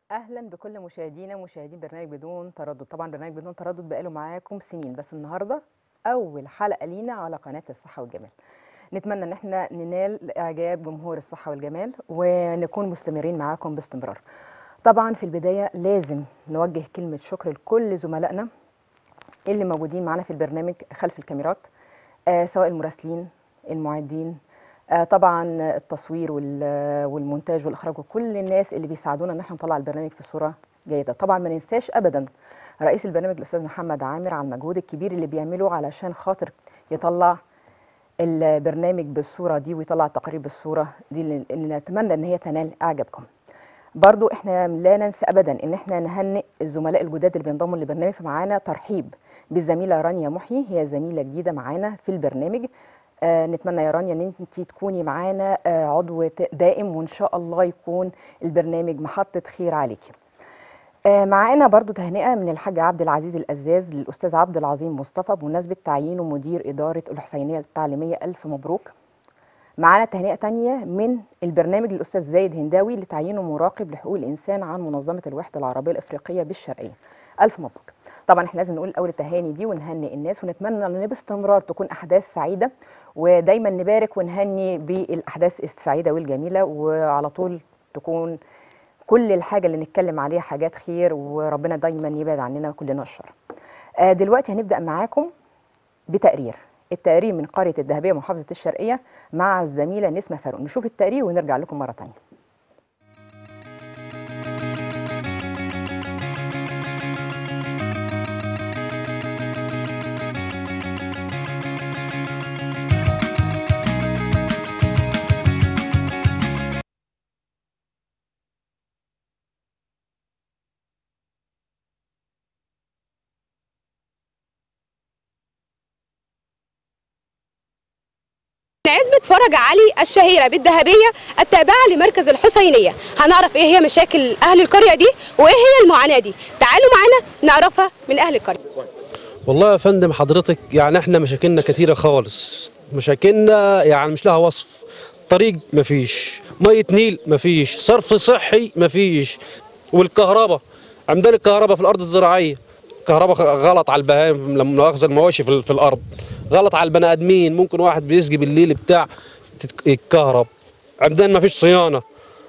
اهلا بكل مشاهدينا مشاهدين برنامج بدون تردد. طبعا برنامج بدون تردد بقاله معاكم سنين، بس النهارده اول حلقه لينا على قناه الصحه والجمال. نتمنى ان احنا ننال اعجاب جمهور الصحه والجمال ونكون مستمرين معاكم باستمرار. طبعا في البدايه لازم نوجه كلمه شكر لكل زملائنا اللي موجودين معانا في البرنامج خلف الكاميرات، سواء المراسلين، المعدين، طبعا التصوير والمونتاج والاخراج، وكل الناس اللي بيساعدونا ان احنا نطلع البرنامج في صوره جيده. طبعا ما ننساش ابدا رئيس البرنامج الاستاذ محمد عامر على المجهود الكبير اللي بيعمله علشان خاطر يطلع البرنامج بالصوره دي ويطلع التقارير بالصوره دي اللي نتمنى ان هي تنال اعجابكم. برضو احنا لا ننسى ابدا ان احنا نهنئ الزملاء الجداد اللي بينضموا للبرنامج. فمعانا ترحيب بالزميله رانيا محيي، هي زميله جديده معانا في البرنامج. نتمنى يا رانيا ان انت تكوني معانا عضو دائم، وان شاء الله يكون البرنامج محطه خير عليكي. معانا برضو تهنئه من الحاج عبد العزيز الأزاز للاستاذ عبد العظيم مصطفى بمناسبه تعيينه مدير اداره الحسينيه التعليميه. الف مبروك. معانا تهنئه تانية من البرنامج للاستاذ زايد هنداوي لتعيينه مراقب لحقوق الانسان عن منظمه الوحده العربيه الافريقيه بالشرقيه. الف مبروك. طبعا احنا لازم نقول اول التهاني دي ونهنئ الناس، ونتمنى ان باستمرار تكون احداث سعيده، ودايما نبارك ونهني بالاحداث السعيده والجميله، وعلى طول تكون كل الحاجه اللي نتكلم عليها حاجات خير، وربنا دايما يبعد عننا كلنا الشر. دلوقتي هنبدا معاكم بتقرير. التقرير من قريه الدهبيه محافظه الشرقيه مع الزميله نسمه فاروق. نشوف التقرير ونرجع لكم مره ثانيه. عزبة فرج علي الشهيرة بالدهبية التابعة لمركز الحسينية. هنعرف ايه هي مشاكل اهل القرية دي وايه هي المعاناة دي. تعالوا معانا نعرفها من اهل القرية. والله يا فندم حضرتك يعني احنا مشاكلنا كتيرة خالص، مشاكلنا يعني مش لها وصف. طريق مفيش، مية نيل مفيش، صرف صحي مفيش، والكهرباء عندنا الكهرباء في الارض الزراعية كهرباء غلط على البهائم لما اخذ المواشي في الارض، غلط على البني ادمين. ممكن واحد بيسقي بالليل بتاع يتكهرب. عندنا ما فيش صيانه.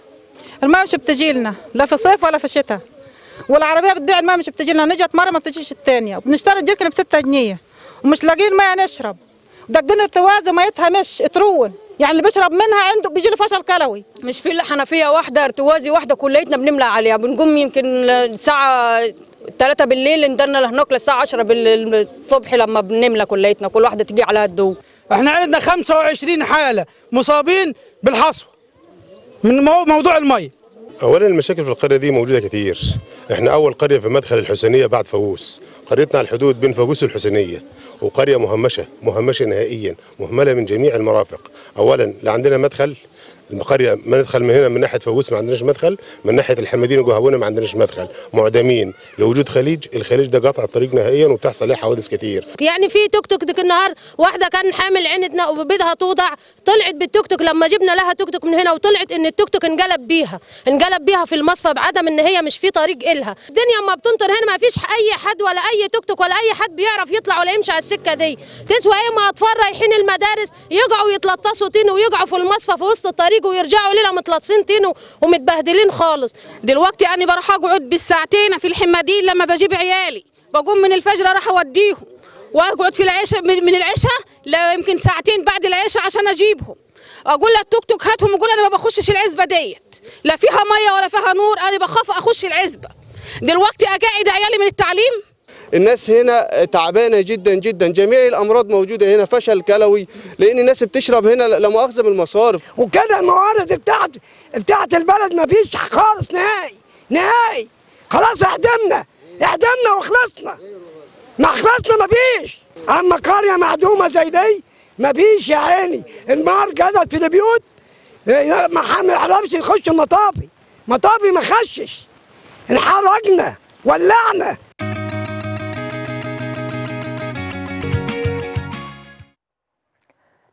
الماء مش بتجي لنا لا في صيف ولا في شتاء، والعربيه بتبيع الماء مش بتجي لنا، نجت مره ما بتجيش الثانيه، وبنشتري الجركن ب 6 جنيه ومش لاقيين ماء نشرب. دقنا التوازي ميتها مش ترون، يعني اللي بيشرب منها عنده بيجي له فشل كلوي. مش في الا حنفيه واحده ارتوازي واحده كليتنا بنملى عليها، بنقوم يمكن الساعه 3 بالليل ندرنا لهناك للساعه 10 الصبح لما بنملى كليتنا، كل واحده تجي على الدو. احنا عندنا 25 حاله مصابين بالحصوه من موضوع المي. اولا المشاكل في القريه دي موجوده كتير. احنا اول قريه في مدخل الحسينيه بعد فاووس، قريتنا على الحدود بين فاووس والحسينيه، وقريه مهمشه نهائيا، مهمله من جميع المرافق. اولا لا عندنا مدخل القريه، ما ندخل من هنا من ناحيه فاووس ما عندناش مدخل، من ناحيه الحمدين وجهوونه ما عندناش مدخل، معدمين لوجود خليج. الخليج ده قاطع الطريق نهائيا وبتحصل عليه حوادث كتير. يعني في توك توك ديك النهار واحده كان حامل عندنا وبدها توضع، طلعت بالتوك توك. لما جبنا لها توك توك من هنا وطلعت ان التوك توك انقلب بيها في المصفى بعدم ان هي مش في طريق إلها. الدنيا اما بتنطر هنا ما فيش اي حد ولا اي توك توك ولا اي حد بيعرف يطلع ولا يمشي على السكه دي. تسوى ايه ما اطفال رايحين المدارس يقعوا يتلطسوا طين ويقعوا في المصفى في وسط الطريق ويرجعوا لنا متلطسين طين ومتبهدلين خالص. دلوقتي انا بروح اقعد بالساعتين في الحمادين لما بجيب عيالي، بقوم من الفجر اروح اوديهم واقعد في العشاء من العشاء لا يمكن ساعتين بعد العشاء عشان اجيبهم. اقول للتوك توك هاتهم، يقول انا ما بخشش العزبه ديت، لا فيها ميه ولا فيها نور، انا بخاف اخش العزبه. دلوقتي اقعد عيالي من التعليم. الناس هنا تعبانه جدا جدا، جميع الامراض موجوده هنا، فشل كلوي، لان الناس بتشرب هنا لا مؤاخذه من المصارف. وكده الموارد بتاعت البلد ما فيش خالص نهائي. خلاص اعدمنا وخلصنا، ما فيش. اما قريه معدومه زي دي ما فيش يا عيني. النار قعدت في البيوت، ما يعرفش يخش المطافي ما خشش، انحرقنا ولعنا.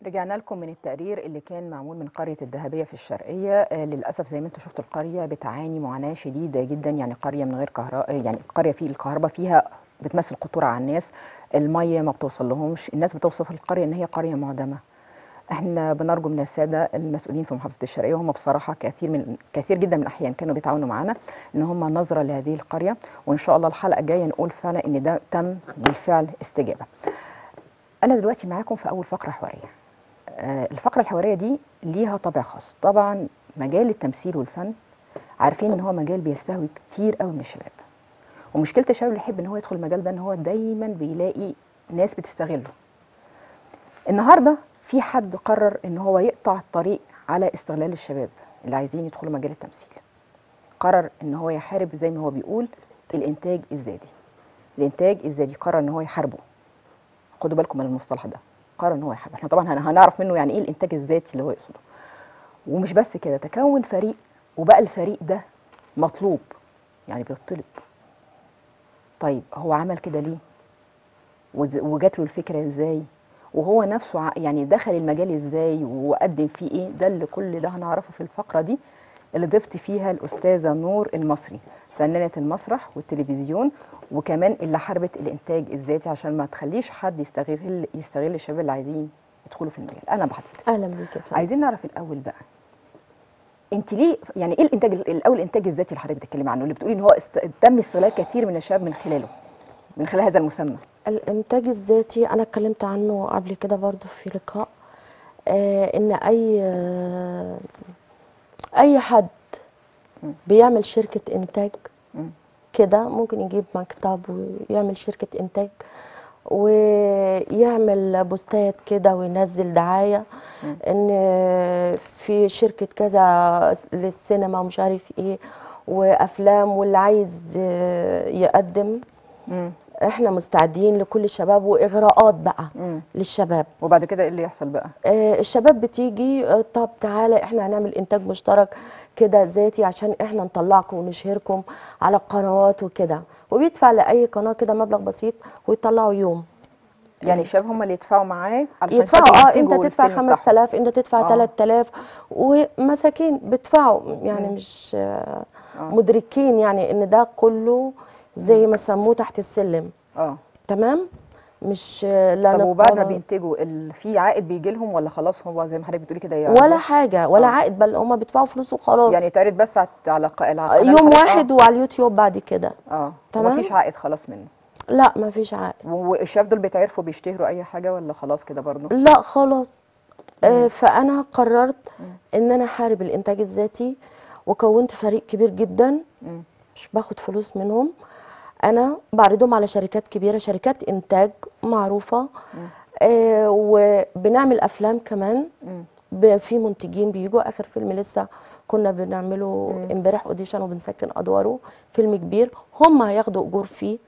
رجعنا لكم من التقرير اللي كان معمول من قرية الدهبية في الشرقية. للأسف زي ما انتم شفتوا القرية بتعاني معاناة شديدة جدا، يعني قرية من غير كهرباء، يعني قرية في الكهرباء فيها بتمثل خطورة على الناس، المية ما بتوصل لهمش، الناس بتوصف القرية ان هي قرية معدمة. احنا بنرجو من السادة المسؤولين في محافظة الشرقية، وهم بصراحة كثير جدا من الأحيان كانوا بيتعاونوا معانا، ان هم نظرة لهذه القرية، وان شاء الله الحلقة الجاية نقول فعلا ان ده تم بالفعل استجابة. أنا دلوقتي معاكم في أول فقرة حوارية. الفقرة الحوارية دي ليها طابع خاص. طبعا مجال التمثيل والفن عارفين ان هو مجال بيستهوي كتير قوي من الشباب، ومشكلة الشباب اللي يحب ان هو يدخل المجال ده ان هو دايما بيلاقي ناس بتستغله. النهارده في حد قرر ان هو يقطع الطريق على استغلال الشباب اللي عايزين يدخلوا مجال التمثيل. قرر ان هو يحارب زي ما هو بيقول الانتاج الذاتي. الانتاج الذاتي قرر ان هو يحاربه. خدوا بالكم من المصطلح ده، قرر ان هو يحارب. احنا طبعا هنعرف منه يعني ايه الانتاج الذاتي اللي هو يقصده. ومش بس كده، تكون فريق، وبقى الفريق ده مطلوب، يعني بيطلب. طيب هو عمل كده ليه؟ وجات له الفكره ازاي؟ وهو نفسه يعني دخل المجال ازاي وقدم فيه ايه؟ ده اللي كل ده هنعرفه في الفقره دي اللي ضفت فيها الاستاذه نور المصري، فنانه المسرح والتلفزيون، وكمان اللي حاربت الانتاج الذاتي عشان ما تخليش حد يستغل الشباب اللي عايزين يدخلوا في المجال. اهلا بحضرتك. اهلا بيك يا فندم. عايزين نعرف الاول بقى انت ليه، يعني ايه الانتاج الاول، الانتاج الذاتي اللي حضرتك بتتكلمي عنه، اللي بتقولي ان هو تم استغلال كثير من الشباب من خلال هذا المسمى؟ الانتاج الذاتي انا اتكلمت عنه قبل كده برضو في لقاء، ان اي حد بيعمل شركة انتاج كده ممكن يجيب مكتب ويعمل شركة انتاج ويعمل بوستات كده وينزل دعاية ان في شركة كذا للسينما ومش عارف ايه وافلام، واللي عايز يقدم احنا مستعدين لكل الشباب، واغراءات بقى للشباب. وبعد كده ايه اللي يحصل بقى؟ الشباب بتيجي طب تعالى احنا هنعمل انتاج مشترك كده ذاتي عشان احنا نطلعكم ونشهركم على القنوات وكده، وبيدفع لاي قناه كده مبلغ بسيط ويطلعوا يوم. يعني الشباب هم اللي يدفعوا معاه علشان يدفعوا انت تدفع 5000 انت تدفع 3000 ومساكين بيدفعوا، يعني مش مدركين يعني ان ده كله زي ما سموه تحت السلم. تمام. مش لا. طب وبعد ما بينتجوا في عائد بيجي لهم ولا خلاص هو زي ما حضرتك بتقولي كده يعني ولا حاجه ولا عائد، بل هم بيدفعوا فلوس وخلاص. يعني اتعرض بس على يوم واحد وعلى اليوتيوب بعد كده. تمام. مفيش عائد خلاص منه؟ لا مفيش عائد. والشباب دول بيتعرفوا بيشتهروا اي حاجه ولا خلاص كده برضه؟ لا خلاص. فانا قررت ان انا احارب الانتاج الذاتي، وكونت فريق كبير جدا مش باخد فلوس منهم، انا بعرضهم على شركات كبيره، شركات انتاج معروفه، وبنعمل افلام كمان. في منتجين بيجوا، اخر فيلم لسه كنا بنعمله امبارح اوديشن وبنسكن ادواره، فيلم كبير هم هياخدوا اجور فيه.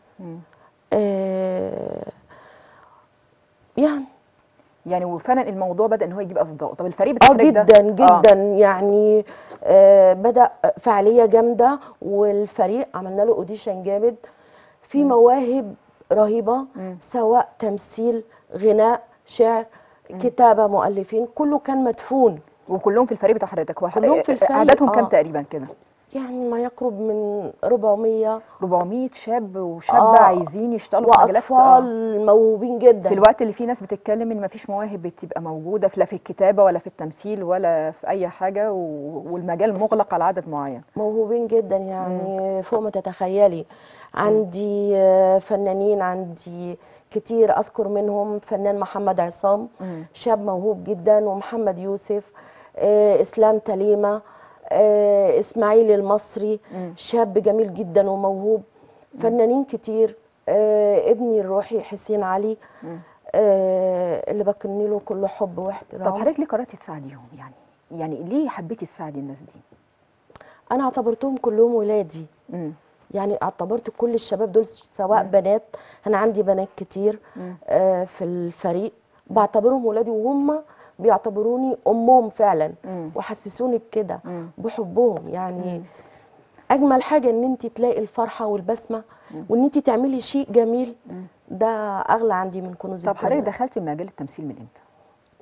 يعني وفعلا الموضوع بدا ان هو يجيب اصداء. طب الفريق بتاع جدا جدا يعني بدا فعاليه جامده، والفريق عملنا له اوديشن جامد، في مواهب رهيبه سواء تمثيل، غناء، شعر، كتابه، مؤلفين، كله كان مدفون. وكلهم في الفريق بتاع حضرتك؟ كلهم في الفريق. عددهم كام تقريبا كده؟ يعني ما يقرب من 400 شاب وشابه عايزين يشتغلوا في مجالات، واطفال موهوبين جدا. في الوقت اللي فيه ناس بتتكلم ان ما فيش مواهب بتبقى موجوده لا في الكتابه ولا في التمثيل ولا في اي حاجه، والمجال مغلق على عدد معين. موهوبين جدا يعني فوق ما تتخيلي. عندي فنانين، عندي كتير اذكر منهم فنان محمد عصام، شاب موهوب جدا، ومحمد يوسف، اسلام تليمه، اسماعيل المصري، شاب جميل جدا وموهوب. فنانين كتير. ابني الروحي حسين علي، اللي بكن له كل حب واحترام. طب حضرتك ليه قررتي تساعديهم؟ يعني ليه حبيتي تساعدي الناس دي؟ انا اعتبرتهم كلهم ولادي. يعني اعتبرت كل الشباب دول سواء بنات، انا عندي بنات كتير في الفريق، بعتبرهم ولادي وهم بيعتبروني امهم فعلا، وحسسوني بكده بحبهم. يعني اجمل حاجه ان انت تلاقي الفرحه والبسمه، وان انت تعملي شيء جميل، ده اغلى عندي من كنوز الدنيا. طب حضرتك دخلتي مجال التمثيل من امتى؟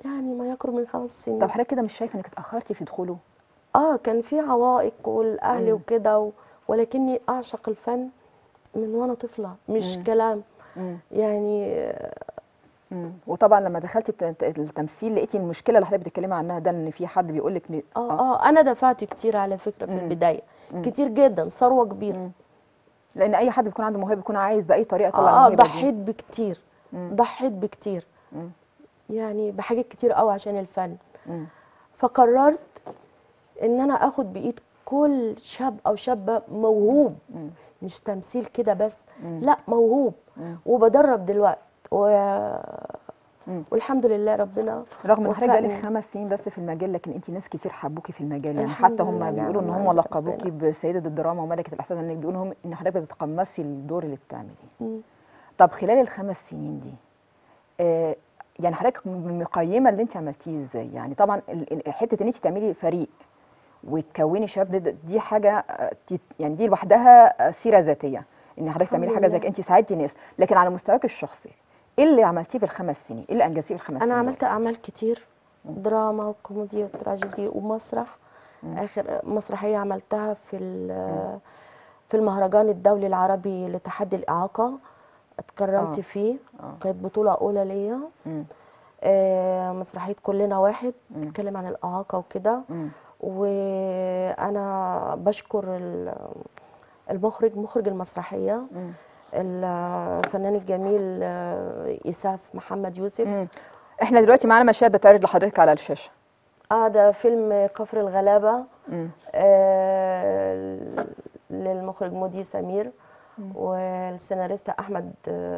يعني ما يقرب من 5 سنين. طب حضرتك كده مش شايفه انك اتاخرتي في دخوله؟ كان في عوائق والاهل وكده ولكني اعشق الفن من وانا طفله، مش كلام. يعني وطبعا لما دخلتي التمثيل لقيتي المشكله اللي حضرتك بتتكلمي عنها ده، ان في حد بيقول لك انا دفعت كتير على فكره في البدايه، كتير جدا، ثروه كبيره. لان اي حد بيكون عنده موهبه بيكون عايز باي طريقه يطلع الموهبه دي. ضحيت بكتير، ضحيت بكتير، يعني بحاجات كتير قوي عشان الفن. فقررت ان انا اخد بايد كل شاب او شابه موهوب، مش تمثيل كده بس، لا موهوب، وبدرب دلوقتي والحمد لله ربنا رغم ان حضرتك بقالك 5 سنين بس في المجال، لكن انت ناس كتير حبوكي في المجال، يعني حتى هم بيقولوا ان هم لقبوكي بسيده الدراما وملكه الاحساس، انك بيقولوا ان حضرتك بتتقمصي الدور اللي بتعمليه. طب خلال ال5 سنين دي يعني حضرتك مقيمه اللي انت عملتيه ازاي؟ يعني طبعا حته ان انت تعملي فريق وتكوني شباب دي حاجه، يعني دي لوحدها سيره ذاتيه، ان حضرتك تعملي حاجه زي كده، انت ساعدتي ناس. لكن على مستواك الشخصي ايه اللي عملتيه في ال5 سنين؟ ايه اللي انجزتيه في ال5 سنين؟ انا عملت اعمال كتير، دراما وكوميديا وتراجيدي ومسرح. اخر مسرحيه عملتها في المهرجان الدولي العربي لتحدي الاعاقه، اتكرمت فيه. كانت بطوله اولى ليا. مسرحيه كلنا واحد بتتكلم عن الاعاقه وكده. وانا بشكر مخرج المسرحيه، الفنان الجميل إساف محمد يوسف. احنا دلوقتي معانا مشاهد بتعرض لحضرتك على الشاشه. ده فيلم كفر الغلابه للمخرج مودي سمير والسيناريست احمد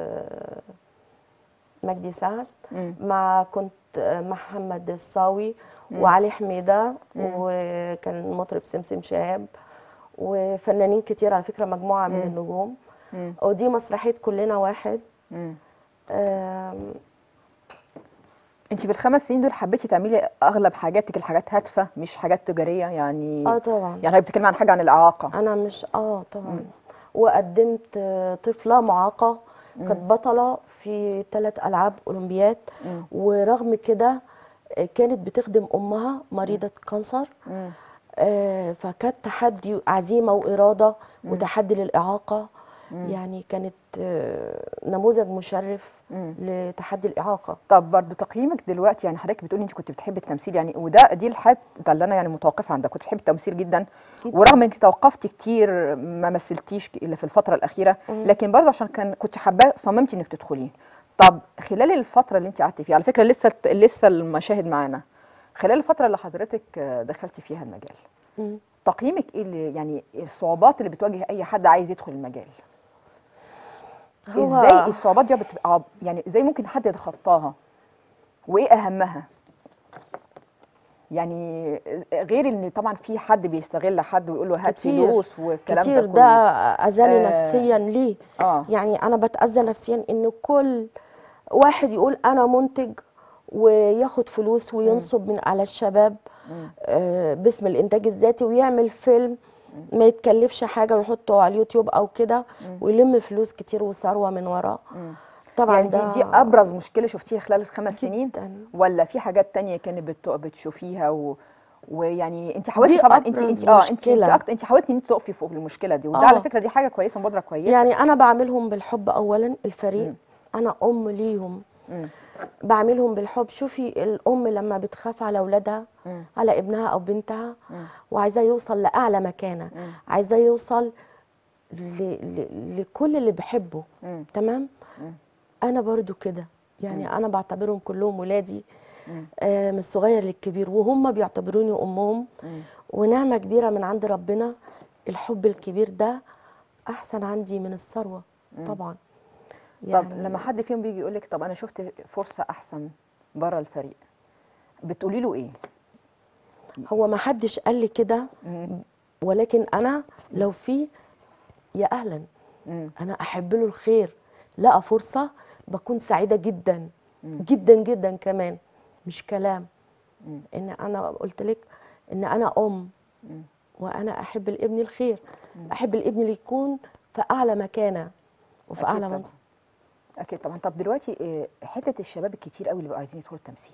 مجدي سعد، مع كنت محمد الصاوي وعلي حميده، وكان المطرب سمسم شهاب وفنانين كتير على فكره، مجموعه من النجوم. ودي مسرحيه كلنا واحد. انت في ال5 سنين دول حبيتي تعملي اغلب حاجاتك الحاجات هادفه مش حاجات تجاريه يعني؟ طبعا. يعني بتتكلمي عن حاجه عن الاعاقه؟ انا مش طبعا. وقدمت طفله معاقه كانت بطله في 3 ألعاب اولمبياد، ورغم كده كانت بتخدم امها مريضه كانسر. فكانت تحدي عزيمه واراده وتحدي للاعاقه. يعني كانت نموذج مشرف لتحدي الاعاقه. طب برضو تقييمك دلوقتي، يعني حضرتك بتقولي انت كنت بتحبي التمثيل، يعني دي الحته اللي انا يعني متوقفه عندها، كنت بتحبي التمثيل جدا ورغم انك توقفتي كتير ما مثلتيش الا في الفتره الاخيره، لكن برضو عشان كنت حابه صممتي انك تدخليه. طب خلال الفتره اللي انت قعدتي فيها، على فكره لسه المشاهد معانا، خلال الفتره اللي حضرتك دخلتي فيها المجال، تقييمك ايه اللي يعني الصعوبات اللي بتواجه اي حد عايز يدخل المجال؟ ازاي الصعوبات دي بتبقى يعني ازاي ممكن حد يتخطاها؟ وايه اهمها؟ يعني غير ان طبعا في حد بيستغل حد ويقول له هات فلوس والكلام كتير ده كله. ده اذاني نفسيا ليه؟ يعني انا بتاذى نفسيا ان كل واحد يقول انا منتج وياخد فلوس وينصب من على الشباب باسم الانتاج الذاتي، ويعمل فيلم ما يتكلفش حاجه ويحطه على اليوتيوب او كده ويلم فلوس كتير وثروه من وراه. طبعا يعني دي ابرز مشكله شفتيها خلال ال5 سنين، ولا في حاجات تانية كانت بتشوفيها ويعني انت حاولتي طبعا انت حاولتي ان انت تقفي فوق المشكله دي، وده على فكره دي حاجه كويسه، مبادره كويسه. يعني انا بعملهم بالحب اولا، الفريق انا ام ليهم، بعملهم بالحب. شوفي الام لما بتخاف على اولادها، على ابنها او بنتها، وعايزاه يوصل لاعلى مكانه، عايزاه يوصل لكل اللي بحبه، تمام. انا برضو كده، يعني انا بعتبرهم كلهم ولادي، من الصغير للكبير، وهم بيعتبروني امهم، ونعمه كبيره من عند ربنا. الحب الكبير ده احسن عندي من الثروه طبعا. يعني طب لما حد فيهم بيجي يقول لك طب انا شفت فرصه احسن بره الفريق، بتقولي له ايه؟ هو ما حدش قال لي كده، ولكن انا لو في يا اهلا، انا احب له الخير، لقى فرصه بكون سعيده جدا جدا جدا كمان، مش كلام. ان انا قلت لك ان انا ام، وانا احب لابني الخير، احب الابن اللي يكون في اعلى مكانه وفي اعلى منصب. اكيد طبعا. طب دلوقتي حته الشباب الكتير قوي اللي بقوا عايزين يدخلوا التمثيل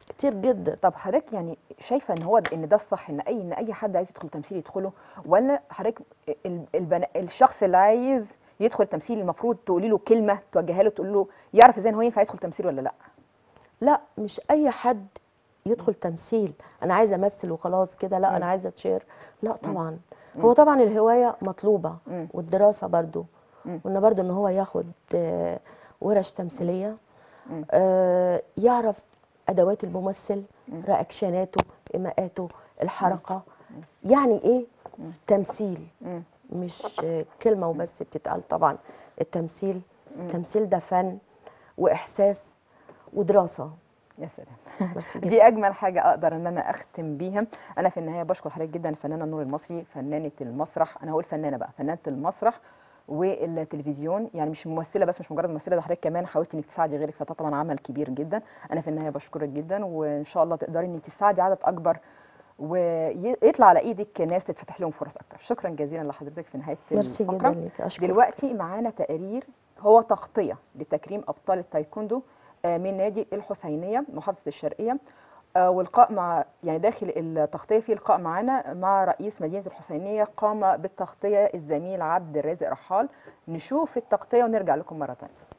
كتير جدا. طب حضرتك يعني شايفه ان ده الصح، ان اي حد عايز يدخل تمثيل يدخله، ولا حضرتك الشخص اللي عايز يدخل تمثيل المفروض تقولي له كلمه توجهها له تقول له يعرف ازاي ان هو ينفع يدخل تمثيل ولا لا؟ لا مش اي حد يدخل تمثيل انا عايزه امثل وخلاص كده، لا انا عايزه اتشير، لا طبعا. هو طبعا الهوايه مطلوبه والدراسه برضو، وان برضو ان هو ياخد ورش تمثيليه، يعرف ادوات الممثل، رياكشناته، ايماءاته، الحركه، يعني ايه تمثيل، مش كلمه وبس بتتقال. طبعا التمثيل ده فن واحساس ودراسه. يا سلام. دي اجمل حاجه اقدر ان انا اختم بيها. انا في النهايه بشكر حضرتك جدا الفنانه نور المصري، فنانه المسرح، انا هقول فنانه بقى، فنانه المسرح والتلفزيون، يعني مش ممثله بس، مش مجرد ممثله، ده حضرتك كمان حاولتي انك تساعدي غيرك، فده طبعا عمل كبير جدا. انا في النهايه بشكرك جدا، وان شاء الله تقدري انك تساعدي عدد اكبر ويطلع على ايدك ناس تتفتح لهم فرص اكتر. شكرا جزيلا لحضرتك في نهايه الفقره. دلوقتي معانا تقرير هو تغطيه لتكريم ابطال التايكوندو من نادي الحسينيه محافظه الشرقيه، والقاء مع يعني داخل التغطيه في لقاء معانا مع رئيس مدينه الحسينيه قام بالتغطيه الزميل عبد الرازق رحال. نشوف التغطيه ونرجع لكم مره ثانيه.